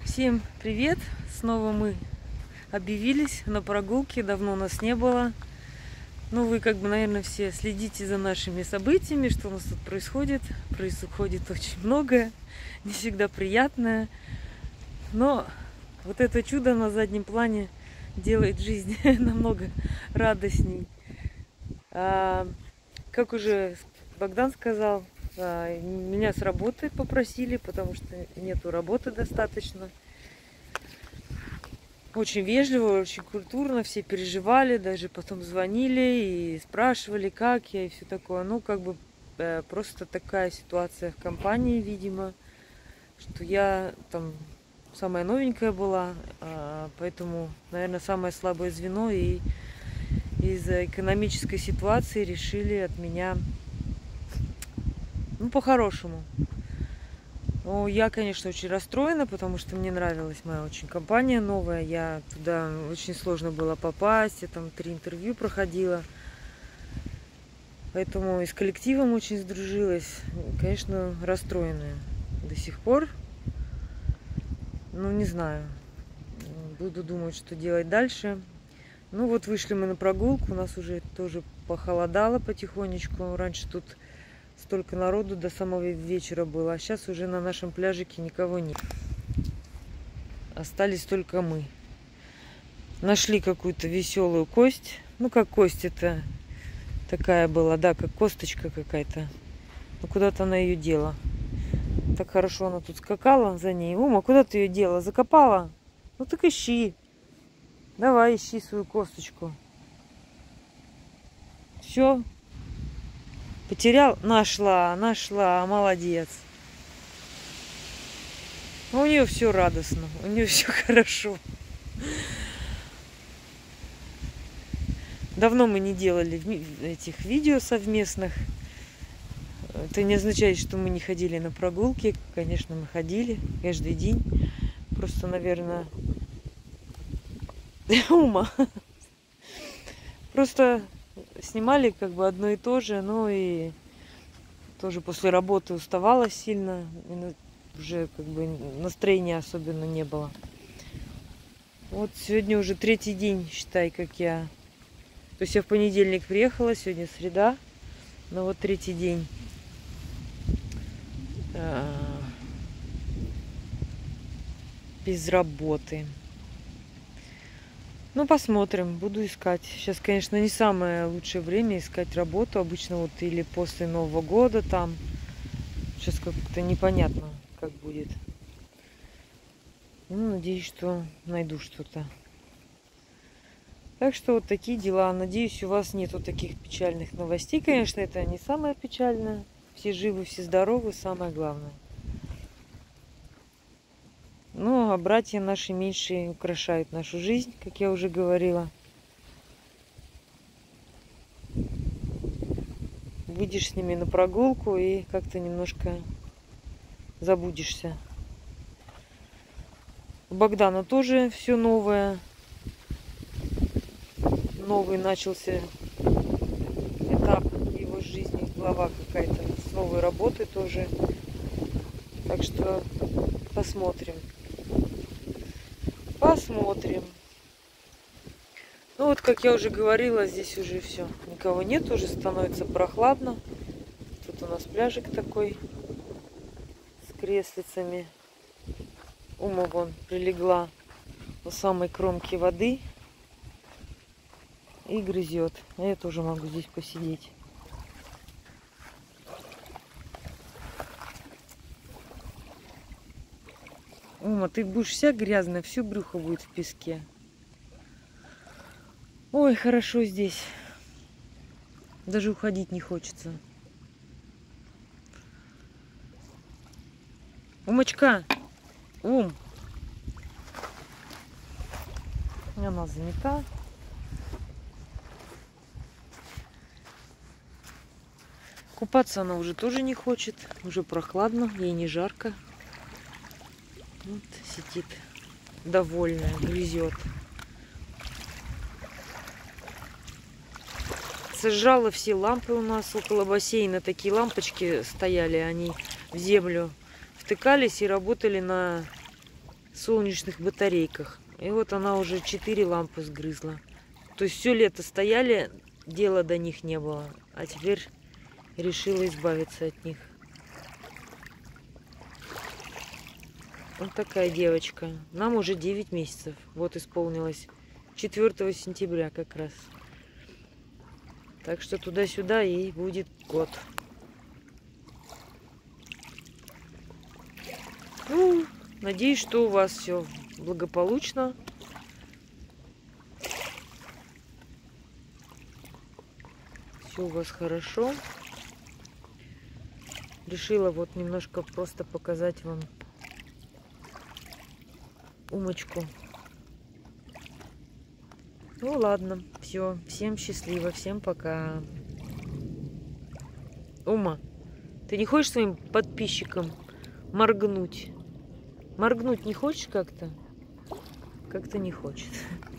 Всем привет! Снова мы объявились на прогулке, давно нас не было. Ну, вы наверное, все следите за нашими событиями, что у нас тут происходит. Происходит очень многое, не всегда приятное. Но вот это чудо на заднем плане делает жизнь намного радостней. Как уже Богдан сказал, меня с работы попросили, потому что нету работы достаточно. Очень вежливо, очень культурно, все переживали, даже потом звонили и спрашивали, как я и все такое. Ну, просто такая ситуация в компании, видимо, что я там самая новенькая была, поэтому, наверное, самое слабое звено, и из-за экономической ситуации решили от меня, ну, по-хорошему. Ну, я, конечно, очень расстроена, потому что мне нравилась моя очень компания новая. Туда очень сложно было попасть, я там 3 интервью проходила. Поэтому и с коллективом очень сдружилась. Конечно, расстроенная до сих пор. Ну, не знаю. Буду думать, что делать дальше. Ну, вот вышли мы на прогулку. У нас уже тоже похолодало потихонечку. Раньше тут столько народу до самого вечера было, а сейчас уже на нашем пляжике никого нет. Остались только мы. Нашли какую-то веселую кость. Ну, как кость это такая была, да, как косточка какая-то. Ну, куда-то она ее дела. Так хорошо она тут скакала за ней. Ума, куда ты ее дела? Закопала? Ну, так ищи. Давай, ищи свою косточку. Все. Потерял? Нашла, молодец. У нее все радостно, у нее все хорошо. Давно мы не делали этих видео совместных. Это не означает, что мы не ходили на прогулки. Конечно, мы ходили каждый день. Просто, наверное, ума. Просто снимали одно и то же, ну и тоже после работы уставала сильно, уже настроения особенно не было. Вот сегодня уже 3-й день, считай, как я. То есть я в понедельник приехала, сегодня среда, но вот 3-й день. Без работы. Ну, посмотрим, буду искать. Сейчас, конечно, не самое лучшее время искать работу. Обычно вот или после Нового года там. Сейчас как-то непонятно, как будет. Ну, надеюсь, что найду что-то. Так что вот такие дела. Надеюсь, у вас нету таких печальных новостей. Конечно, это не самое печальное. Все живы, все здоровы, самое главное. Ну, а братья наши меньшие украшают нашу жизнь, как я уже говорила. Выйдешь с ними на прогулку и как-то немножко забудешься. У Богдана тоже все новое. Новый начался этап его жизни, глава какая-то с новой работы тоже. Так что посмотрим. Посмотрим. Ну вот, как я уже говорила, здесь уже все. Никого нет, уже становится прохладно. Тут у нас пляжик такой с креслицами. Ума вон прилегла у самой кромки воды и грызет. А я тоже могу здесь посидеть. Ума, ты будешь вся грязная, все брюхо будет в песке. Ой, хорошо здесь. Даже уходить не хочется. Умочка! Ум! Она занята. Купаться она уже тоже не хочет. Уже прохладно, ей не жарко. Вот сидит довольная, грызет. Сожрала все лампы у нас около бассейна. Такие лампочки стояли, они в землю втыкались и работали на солнечных батарейках. И вот она уже 4 лампы сгрызла. То есть все лето стояли, дела до них не было. А теперь решила избавиться от них. Вот такая девочка. Нам уже 9 месяцев. Вот исполнилось 4 сентября как раз. Так что туда-сюда ей будет год. Ну, надеюсь, что у вас все благополучно. Все у вас хорошо. Решила вот немножко просто показать вам Умочку. Ну ладно, все. Всем счастливо, всем пока. Ума, ты не хочешь своим подписчикам моргнуть? Моргнуть не хочешь как-то? Как-то не хочет.